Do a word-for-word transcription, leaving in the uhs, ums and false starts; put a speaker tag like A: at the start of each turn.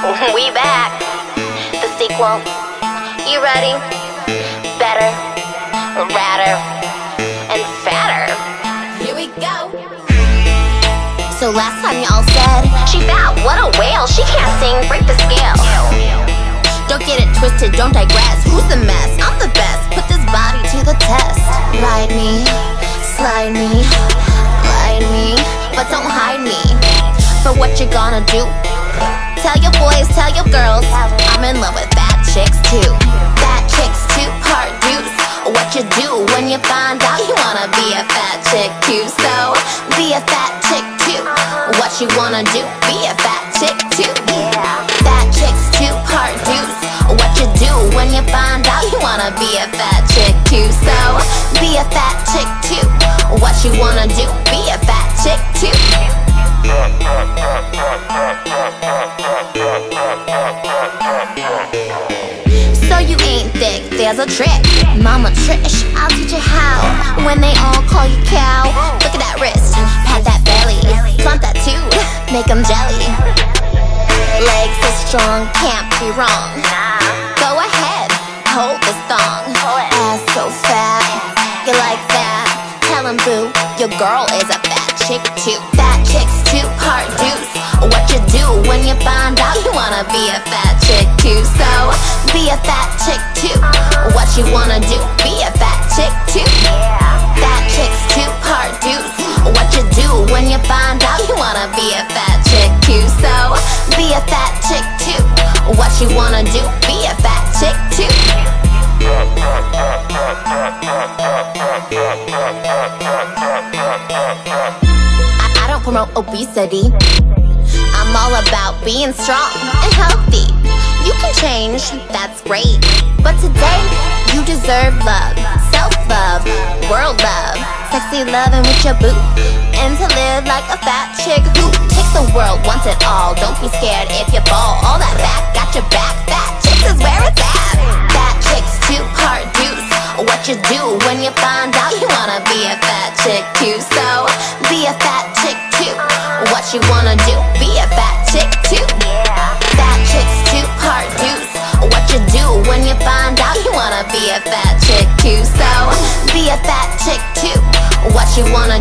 A: We back. The sequel. You ready? Better, radder, and fatter. Here we go. So last time y'all said she fat, what a whale. She can't sing, break the scale. Don't get it twisted, don't digress. Who's the mess? I'm the best. Put this body to the test. Ride me, slide me, glide me, but don't hide me. For what you gonna do? Tell your boys, tell your girls, I'm in love with fat chicks too. Fat chicks too, part deuce. What you do when you find out you wanna be a fat chick too? So, be a fat chick too. What you wanna do? Be a fat chick too. Yeah. Fat chicks too, part deuce. What you do when you find out you wanna be a fat chick too? So, be a fat chick too. What you wanna do? Be a fat chick too. So you ain't thick, there's a trick. Mama Trish, I'll teach you how. When they all call you cow, look at that wrist, pat that belly, flaunt that tooth, make them jelly. Legs so strong, can't be wrong. Go ahead, hold this thong. Ass so fat, you like that? Tell 'em boo, your girl is a fat chick too. Fat chicks too, part deuce. What you do when you find out you wanna be a fat chick too? So, be a fat chick too. What you wanna do? Be a fat chick too. Fat chicks too, part deuce. What you do when you find out you wanna be a fat chick too? So, be a fat chick too. What you wanna do? Be a fat chick too. I, I don't promote obesity. I'm all about being strong and healthy. You can change, that's great. But today, you deserve love, self-love, world love, sexy loving with your boo. And to live like a fat chick who takes the world, wants it all. Don't be scared if you fall. All that back, got your back. Fat chicks is where it's at. Fat chicks too, part deuce. What you do when you find out you wanna be a fat chick too? So, be a fat chick too. What you wanna do? Be a fat chick too. Fat chicks too, part deuce. What you do when you find out you wanna be a fat chick too? So, be a fat chick too. What you wanna